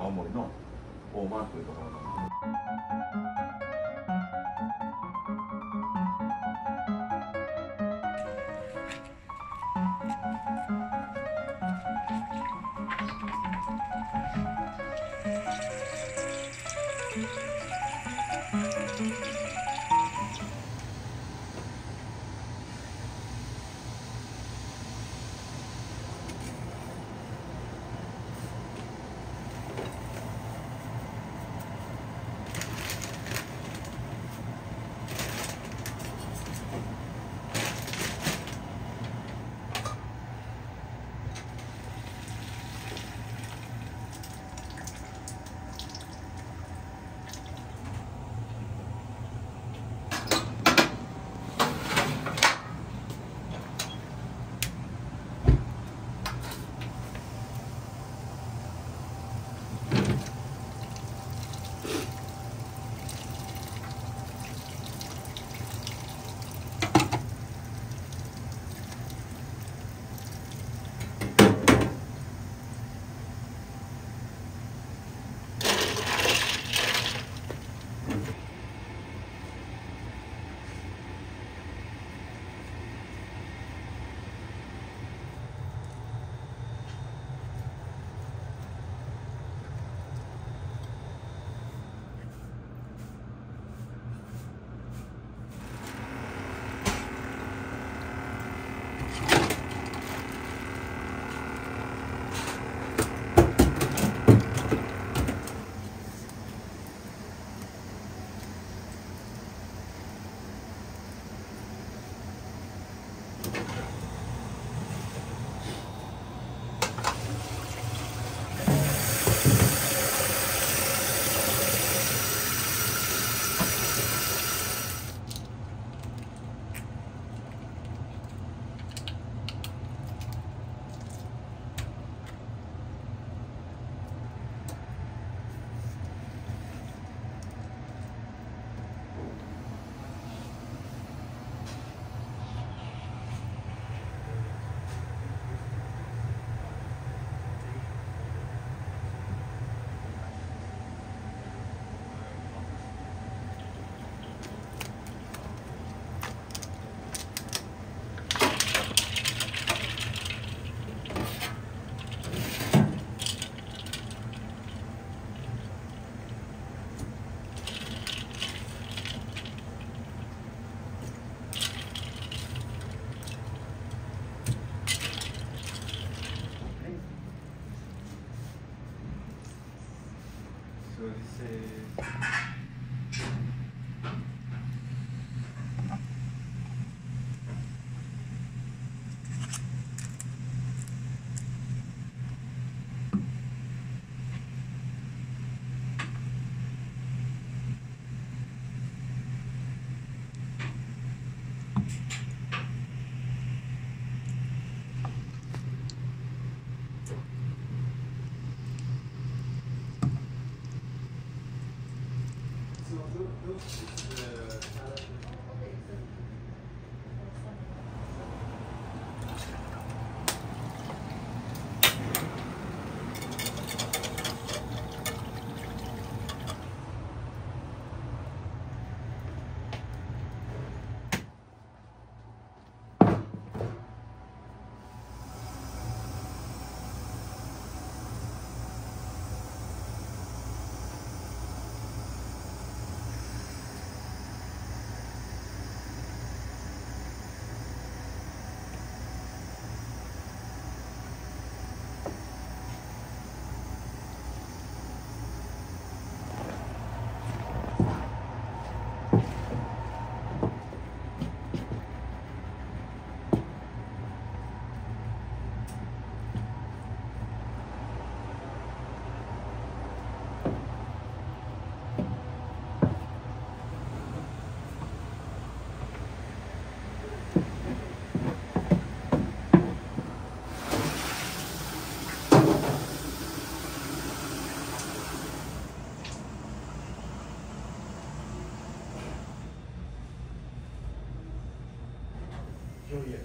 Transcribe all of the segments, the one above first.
青森の大間というところの。 Julien.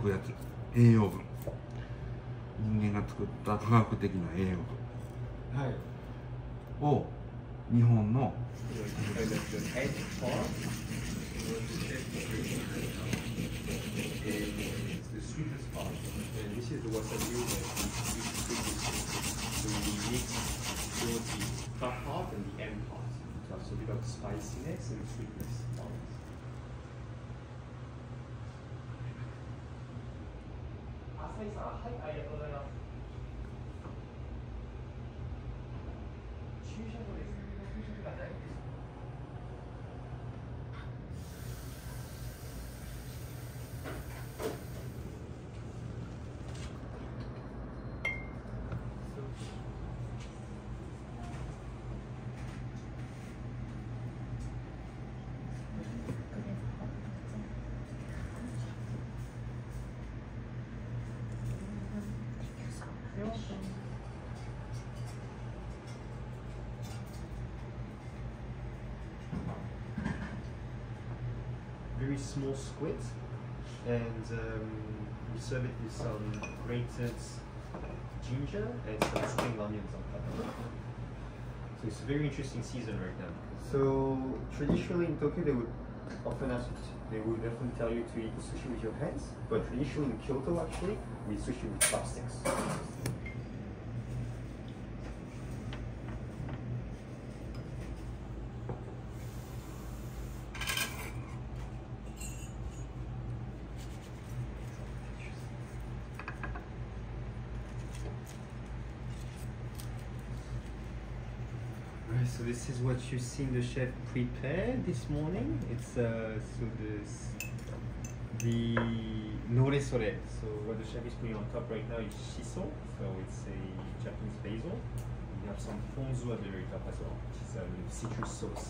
くやつ、栄養分、人間が作った科学的な栄養分を日本の浅井さん、はい、ありがとうございます。駐車場です。駐車場がないんです。 Very small squid, and we serve it with some grated ginger and some spring onions on top. So it's a very interesting season right now. So traditionally in Tokyo they would often ask you, they would definitely tell you to eat sushi with your hands, but traditionally in Kyoto actually we eat sushi with chopsticks. So this is what you've seen the chef prepare this morning. It's the nore sore. So what the chef is putting on top right now is shiso. So it's a Japanese basil. We have some ponzu at the very top as well, which is a citrus sauce.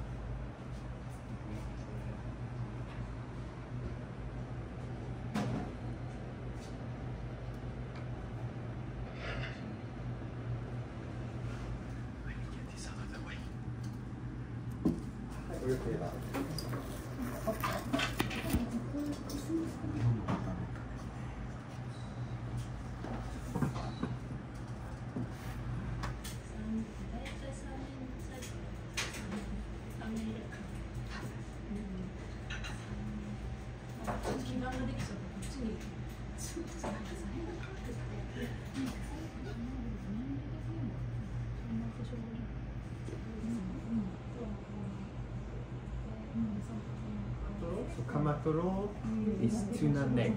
So kamatoro is tuna neck,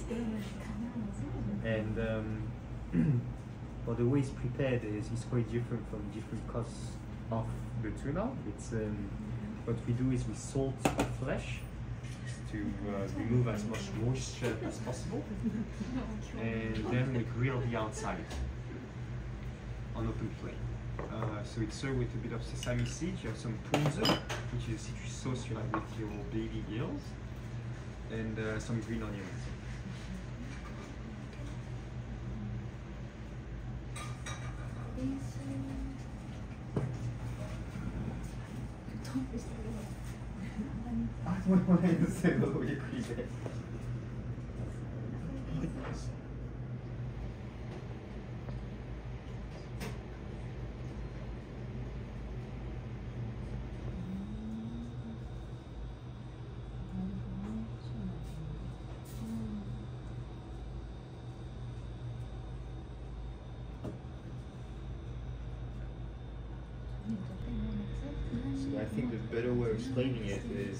and well, the way it's prepared is quite different from different cuts of the tuna. It's what we do is we salt the flesh to remove as much moisture as possible, and then we grill the outside on open flame. So it's served with a bit of sesame seeds. You have some ponzu, which is a citrus sauce you have with your baby eels, and some green onions. So I think the better way of explaining it is,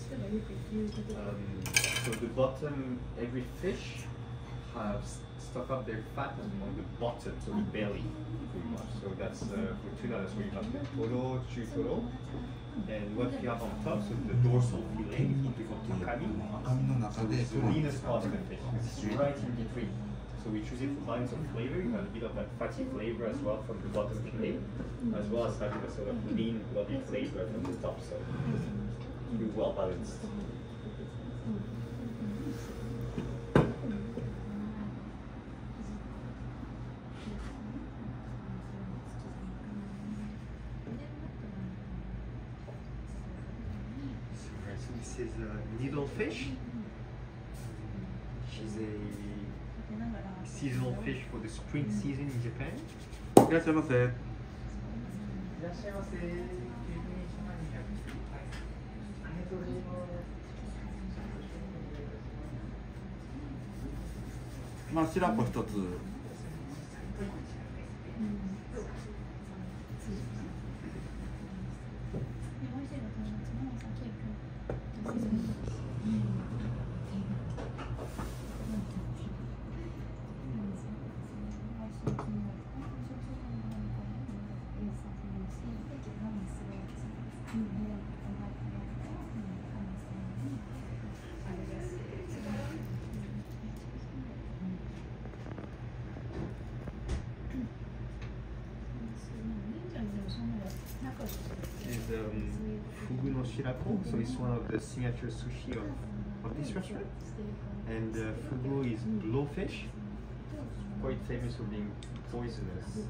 so the bottom, every fish has stuck up their fat on the bottom, so the belly, pretty much. So that's for tuna, that's where you have the toro, chutoro, and what you have on top, so the dorsal fillet, we call takami. So it's the leanest part of the fish, it's right in between. So we choose it for balance of flavor. You have a bit of that fatty flavor as well from the bottom fillet, as well as having a sort of lean, bloody flavor from the top. So you're well balanced. So this is a needlefish. She's a seasonal fish for the spring season in Japan. いらっしゃいませ。 いらっしゃいませ。9名様200。はい。ありがとうございます。 まあ白子一つ。 Fugu no shirako, so it's one of the signature sushi of this restaurant. And fugu is blowfish, quite famous for being poisonous.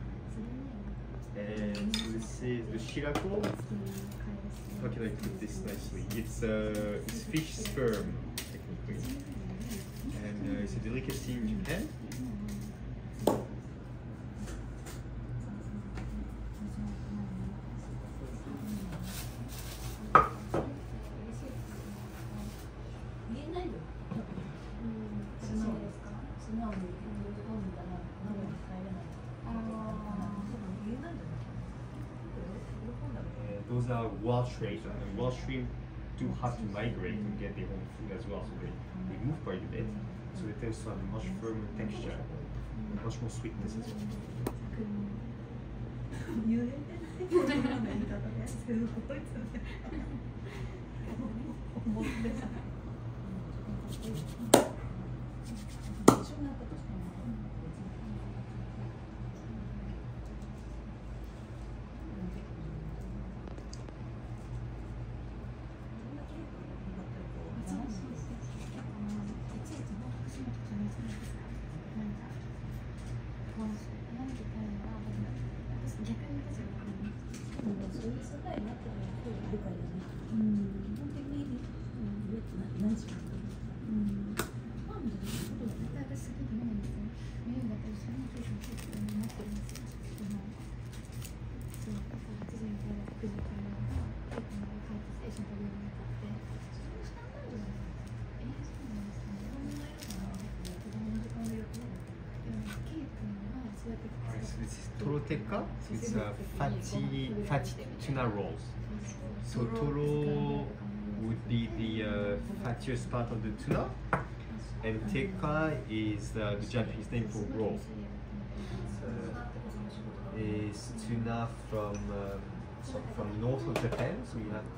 And so this is the shirako. How can I put this nicely? It's fish sperm, technically. And it's a delicacy in Japan. Those are wild shrimp, and wild shrimp do have to migrate to get their own food as well, so they move quite a bit. So it tends to have a much firmer texture, and much more sweetness as well. トロテカ is fatty tuna rolls. So toro would be the fattiest part of the tuna, and teka is the Japanese name for roll. Is tuna from north of Japan, so you have.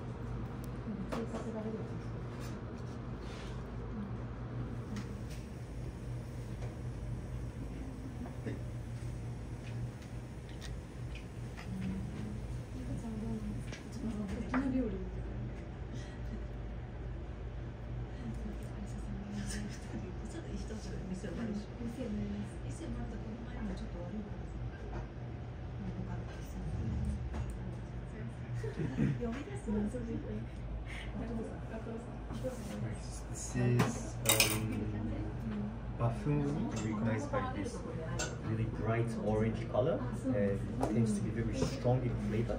This is bafun, recognized by this really bright orange color, and it tends to be very strong in flavor.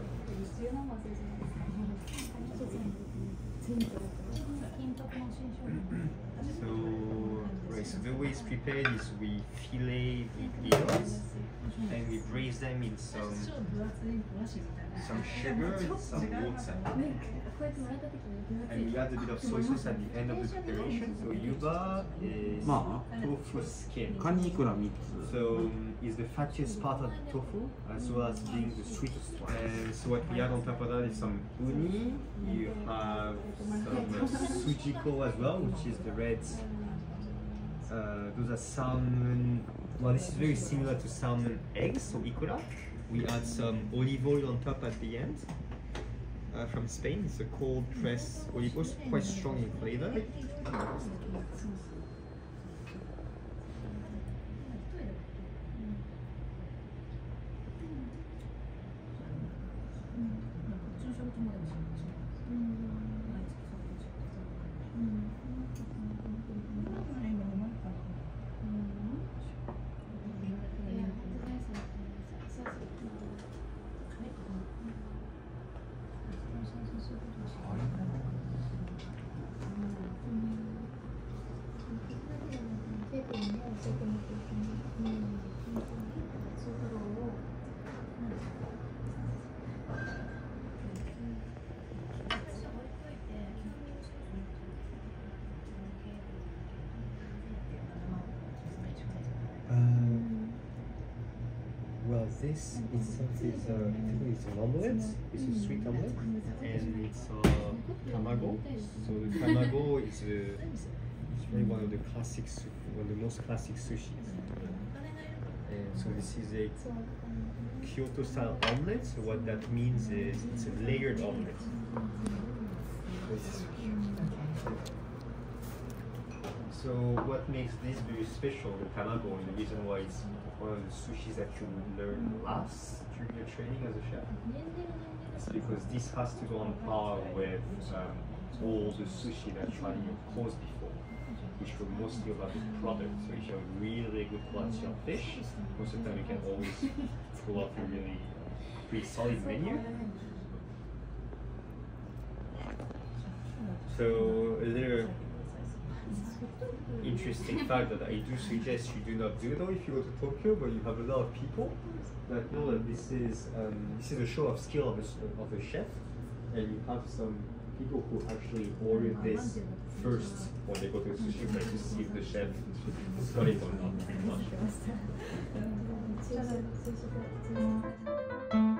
So the way it's prepared is we fillet the eels and we braise them in some sugar and some water. And we add a bit of soy sauce at the end of the preparation. So yuba is tofu skin. カニイクラ3つ。 So is the fattiest part of the tofu as well as being the sweetest one. And so what we add on top of that is some uni. You have some sujiko as well, which is the red. Those are salmon. Well, this is very similar to salmon eggs, so ikura. We add some olive oil on top at the end. From Spain, it's a cold pressed olive oil, quite strong in flavor. this itself is it's an omelette. It's a sweet omelette, and it's tamago. So the tamago is really one of the most classic sushis. And so this is a Kyoto style omelette. So what that means is it's a layered omelette. So what makes this very special, the tamago, and the reason why it's one of the sushis that you would learn last during your training as a chef, is because this has to go on par with all the sushi that you tried in your course before, which were mostly about the product. So if you have really good quality of fish, most of the time you can always pull off a really pretty solid menu. So a little interesting fact that I do suggest you do not do though if you go to Tokyo, but you have a lot of people that know that this is a show of skill of a chef, and you have some people who actually order this first when they go to the sushi place to see if the chef got it or not, pretty much.